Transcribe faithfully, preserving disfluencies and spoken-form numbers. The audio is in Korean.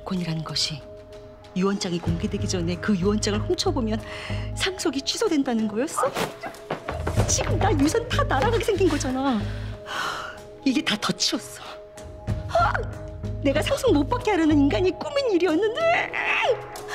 유언권이라는 것이 유언장이 공개되기 전에 그 유언장을 훔쳐보면 상속이 취소된다는 거였어? 지금 나 유산 다 날아가게 생긴 거잖아. 이게 다 덧치웠어. 내가 상속 못 받게 하려는 인간이 꾸민 일이었는데.